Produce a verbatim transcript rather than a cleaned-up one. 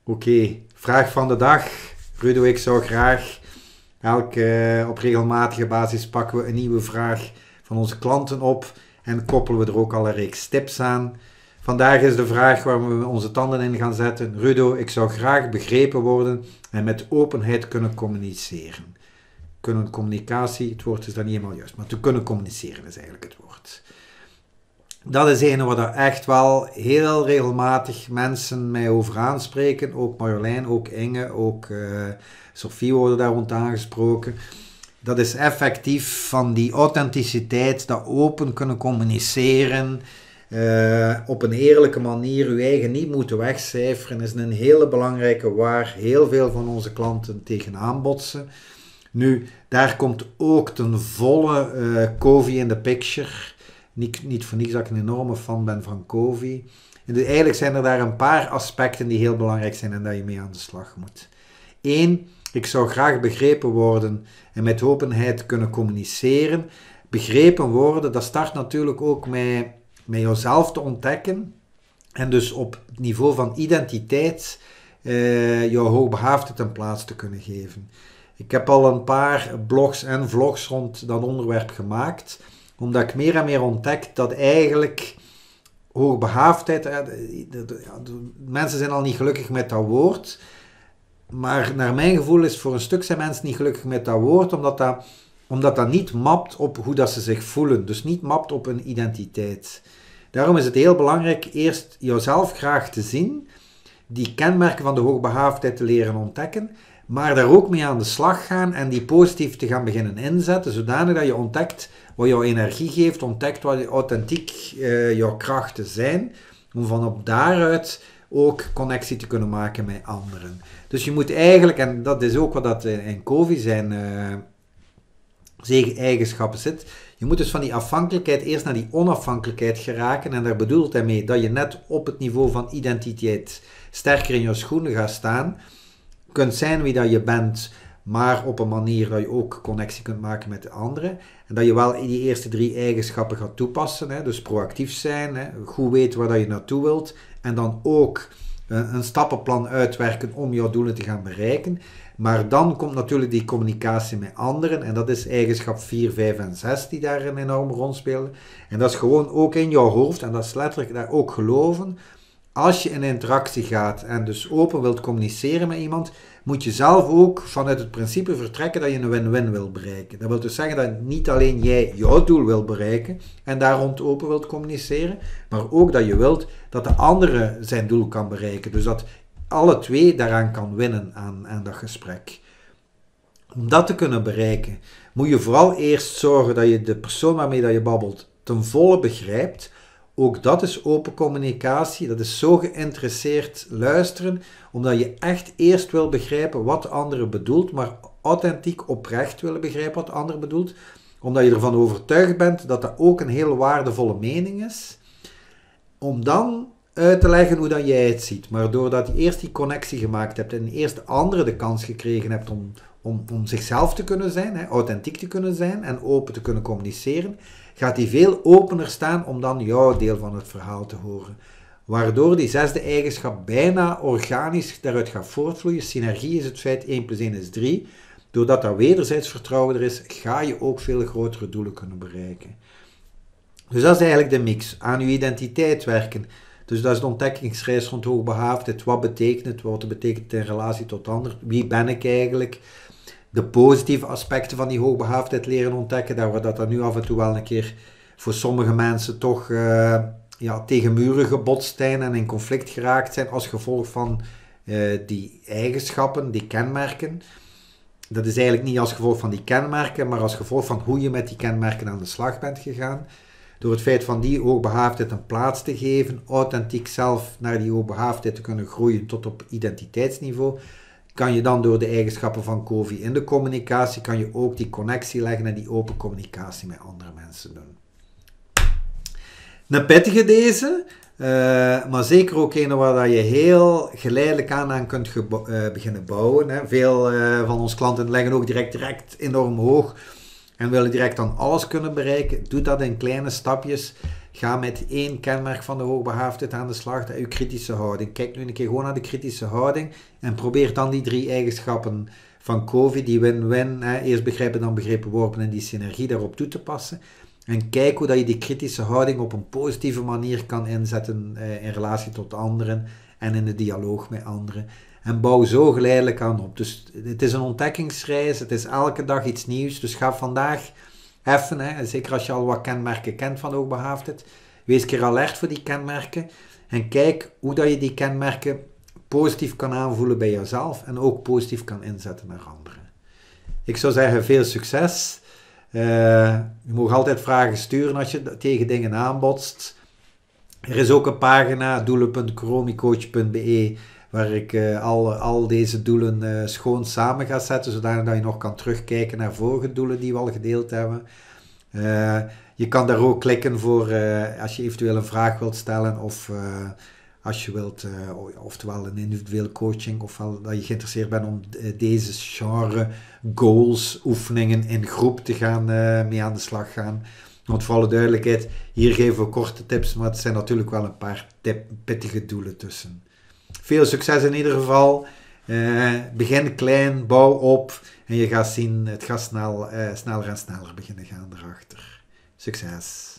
Oké, okay. Vraag van de dag. Rudo, ik zou graag elke, op regelmatige basis pakken we een nieuwe vraag van onze klanten op en koppelen we er ook al een reeks tips aan. Vandaag is de vraag waar we onze tanden in gaan zetten. Rudo, ik zou graag begrepen worden en met openheid kunnen communiceren. Kunnen communicatie, het woord is dan niet helemaal juist, maar te kunnen communiceren is eigenlijk het woord. Dat is een waar echt wel heel regelmatig mensen mij over aanspreken. Ook Marjolein, ook Inge, ook uh, Sophie worden daar rond aangesproken. Dat is effectief van die authenticiteit, dat open kunnen communiceren. Uh, op een eerlijke manier uw eigen niet moeten wegcijferen is een hele belangrijke waar heel veel van onze klanten tegenaan botsen. Nu, daar komt ook ten volle uh, Covey in the picture. Niet, niet voor niets dat ik een enorme fan ben van Covey. En dus eigenlijk zijn er daar een paar aspecten die heel belangrijk zijn en dat je mee aan de slag moet. Eén, ik zou graag begrepen worden en met openheid kunnen communiceren. Begrepen worden, dat start natuurlijk ook met, met jezelf te ontdekken. En dus op het niveau van identiteit uh, jouw hoogbegaafdheid ten plaats te kunnen geven. Ik heb al een paar blogs en vlogs rond dat onderwerp gemaakt, omdat ik meer en meer ontdek dat eigenlijk hoogbegaafdheid, de, de, de, de, mensen zijn al niet gelukkig met dat woord, maar naar mijn gevoel is voor een stuk zijn mensen niet gelukkig met dat woord, omdat dat, omdat dat niet mapt op hoe dat ze zich voelen, dus niet mapt op een identiteit. Daarom is het heel belangrijk eerst jezelf graag te zien, die kenmerken van de hoogbegaafdheid te leren ontdekken, maar daar ook mee aan de slag gaan en die positief te gaan beginnen inzetten, zodanig dat je ontdekt wat jouw energie geeft, ontdekt wat authentiek uh, jouw krachten zijn, om van op daaruit ook connectie te kunnen maken met anderen. Dus je moet eigenlijk, en dat is ook wat dat in Covey zijn uh, eigenschappen zit, je moet dus van die afhankelijkheid eerst naar die onafhankelijkheid geraken, en daar bedoelt hij mee dat je net op het niveau van identiteit sterker in je schoenen gaat staan, kunt zijn wie dat je bent, maar op een manier dat je ook connectie kunt maken met de anderen. En dat je wel die eerste drie eigenschappen gaat toepassen. Hè? Dus proactief zijn, hè? Goed weten waar dat je naartoe wilt. En dan ook een, een stappenplan uitwerken om jouw doelen te gaan bereiken. Maar dan komt natuurlijk die communicatie met anderen. En dat is eigenschap vier, vijf en zes die daar een enorme rol spelen. En dat is gewoon ook in jouw hoofd. En dat is letterlijk daar ook geloven. Als je in interactie gaat en dus open wilt communiceren met iemand, moet je zelf ook vanuit het principe vertrekken dat je een win-win wil bereiken. Dat wil dus zeggen dat niet alleen jij jouw doel wil bereiken en daar rond open wilt communiceren, maar ook dat je wilt dat de andere zijn doel kan bereiken. Dus dat alle twee daaraan kan winnen aan, aan dat gesprek. Om dat te kunnen bereiken, moet je vooral eerst zorgen dat je de persoon waarmee dat je babbelt ten volle begrijpt. Ook dat is open communicatie, dat is zo geïnteresseerd luisteren, omdat je echt eerst wil begrijpen wat de andere bedoelt, maar authentiek oprecht willen begrijpen wat de andere bedoelt, omdat je ervan overtuigd bent dat dat ook een heel waardevolle mening is, om dan uit te leggen hoe dat jij het ziet. Maar doordat je eerst die connectie gemaakt hebt en eerst de andere de kans gekregen hebt om, om, om zichzelf te kunnen zijn, hè, authentiek te kunnen zijn en open te kunnen communiceren, gaat hij veel opener staan om dan jouw deel van het verhaal te horen. Waardoor die zesde eigenschap bijna organisch daaruit gaat voortvloeien. Synergie is het feit, één plus één is drie. Doordat dat wederzijds vertrouwen er is, ga je ook veel grotere doelen kunnen bereiken. Dus dat is eigenlijk de mix. Aan je identiteit werken. Dus dat is de ontdekkingsreis rond hoogbegaafdheid. Wat betekent het? Wat betekent het in relatie tot anderen? Wie ben ik eigenlijk? De positieve aspecten van die hoogbegaafdheid leren ontdekken, daar waar dat dan nu af en toe wel een keer voor sommige mensen toch uh, ja, tegen muren gebotst zijn en in conflict geraakt zijn als gevolg van uh, die eigenschappen, die kenmerken. Dat is eigenlijk niet als gevolg van die kenmerken, maar als gevolg van hoe je met die kenmerken aan de slag bent gegaan. Door het feit van die hoogbegaafdheid een plaats te geven, authentiek zelf naar die hoogbegaafdheid te kunnen groeien tot op identiteitsniveau, kan je dan door de eigenschappen van Covey in de communicatie, kan je ook die connectie leggen en die open communicatie met andere mensen doen. Een pittige deze, uh, maar zeker ook een waar je heel geleidelijk aan, aan kunt uh, beginnen bouwen. Hè. Veel uh, van onze klanten leggen ook direct, direct enorm hoog en willen direct dan alles kunnen bereiken. Doe dat in kleine stapjes. Ga met één kenmerk van de hoogbegaafdheid aan de slag, dat is uw kritische houding. Kijk nu een keer gewoon naar de kritische houding en probeer dan die drie eigenschappen van COVID, die win-win, hè, eerst begrijpen dan begrepen worden en die synergie daarop toe te passen. En kijk hoe dat je die kritische houding op een positieve manier kan inzetten eh, in relatie tot anderen en in de dialoog met anderen. En bouw zo geleidelijk aan op. Dus het is een ontdekkingsreis, het is elke dag iets nieuws. Dus ga vandaag even, hè, zeker als je al wat kenmerken kent van hoogbegaafdheid, wees keer alert voor die kenmerken. En kijk hoe dat je die kenmerken positief kan aanvoelen bij jezelf en ook positief kan inzetten naar anderen. Ik zou zeggen, veel succes. Uh, je mag altijd vragen sturen als je tegen dingen aanbotst. Er is ook een pagina, doelen punt chromicoach punt b e, waar ik uh, al, al deze doelen uh, schoon samen ga zetten, zodat je nog kan terugkijken naar vorige doelen die we al gedeeld hebben. Uh, je kan daar ook klikken voor uh, als je eventueel een vraag wilt stellen of uh, als je wilt, uh, oftewel een individuele coaching, ofwel dat je geïnteresseerd bent om deze genre goals, oefeningen in groep te gaan uh, mee aan de slag gaan. Want voor alle duidelijkheid, hier geven we korte tips, maar het zijn natuurlijk wel een paar tip, pittige doelen tussen. Veel succes in ieder geval. Uh, begin klein, bouw op en je gaat zien, het gaat snel, uh, sneller en sneller beginnen gaan erachter. Succes!